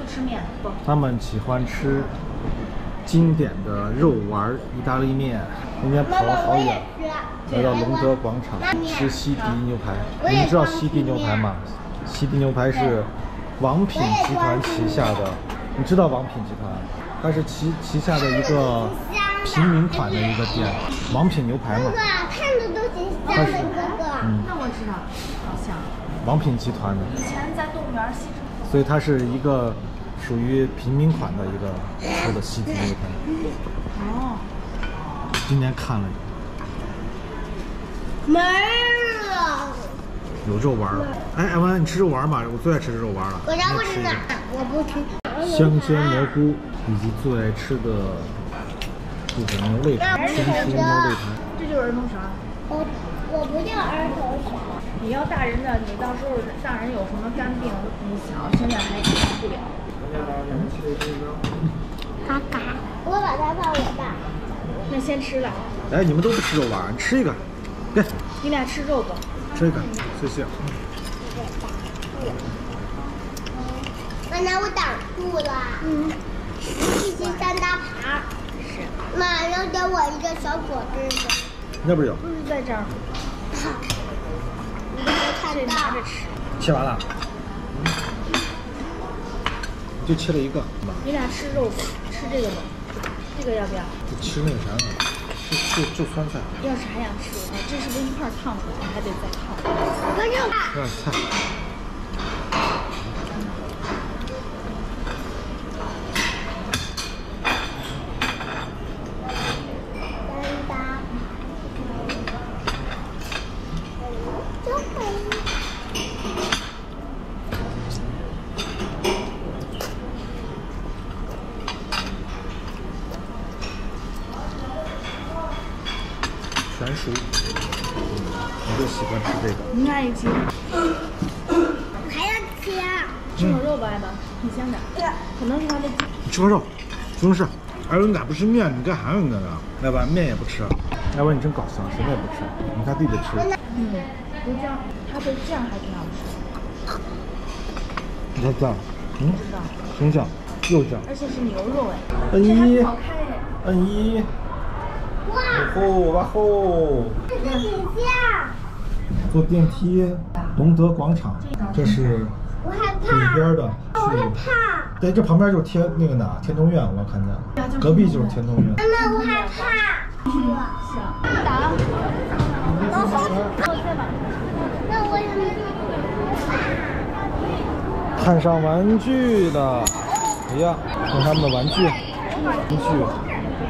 吃面不？ 他们喜欢吃经典的肉丸意大利面。今天跑了好远，来到隆德广场吃西迪牛排。你们知道西迪牛排吗？西迪牛排是王品集团旗下的。你知道王品集团？它是旗下的一个平民款的一个店，王品牛排嘛。 看着都挺像的，哥哥。 那我知道，好像。 王品集团的。 以前在动物园西城。 所以它是一个属于平民款的一个吃的西迪牛排。 哦。 今天看了。 没了。 有肉丸了。哎，艾文，你吃肉丸吗？我最爱吃肉丸了。 我才不吃呢，我不吃。 香煎蘑菇以及最爱吃的这个牛肋排，纯熟牛肋排。 这就是儿童勺。 我不叫儿童勺。 你要大人的，你到时候大人有什么肝病，你小现在还治不了。 嘎嘎，我把它放我大。 那先吃了。 哎，你们都不吃肉丸，你吃一个。给。 你俩吃肉不？ 吃一个，谢谢。 妈妈，我挡住了。一起三大盘。是。妈，要给我一个小果汁。 那边有。 不是在这儿。 你没看到。 拿着吃。 切完了。就切了一个。 你俩吃肉不？吃这个不？这个要不要？ 吃那个啥呢？就酸菜。 要是还想吃，这是不是一块烫出来？还得再烫。 我跟肉。 有点菜。全熟，我就喜欢吃这个。 你爱吃？ 还要吃啊？ 吃口肉不爱吧？很香的。对。可能是它的。 你吃个肉，不用吃。艾文，咋不吃面？你干啥呢？那吧，面也不吃。艾文，你真搞笑，什么也不吃。你看弟弟吃。 不酱，它的酱还挺好吃。 你看酱，生酱，肉酱。 而且是牛肉哎。 恩一， 好开哎。 恩一。哇吼！ 这是挺像。 坐电梯，隆德广场，这是我害怕。 里边的。 我害怕。 对，这旁边就是天通苑，我看见。隔壁就是天通苑。 妈妈，我害怕。 行。打。 那我也没。 看上玩具的，哎呀，看他们的玩具，玩具。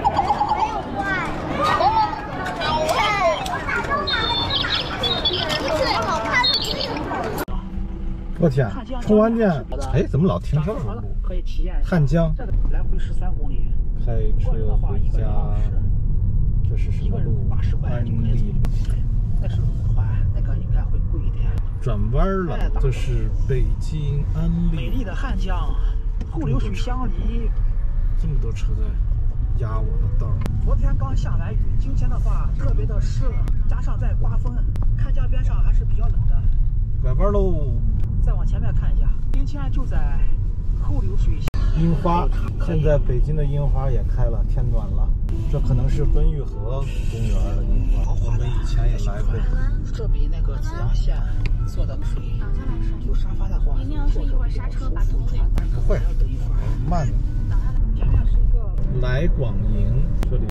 我天，充完电，哎，怎么老停这儿？汉江， 来回13公里， 开车回家。这是什么路？安利。 那是路环，那个应该会贵一点。 转弯了，这是北京安利。 美丽的汉江，后流水相离。 这么多车在压我的道。 昨天刚下完雨，今天的话特别的湿冷，加上在刮风，看江边上还是比较冷的。 拐弯喽。 再往前面看一下，今天就在后流水。 樱花，现在北京的樱花也开了，天暖了。这可能是奔玉河公园的樱花，我们以前也来过。 这比那个紫阳县做的水有沙发的话， 明天要是一会儿刹车把头吹。 不会，慢的。 前面是一个来广营这里。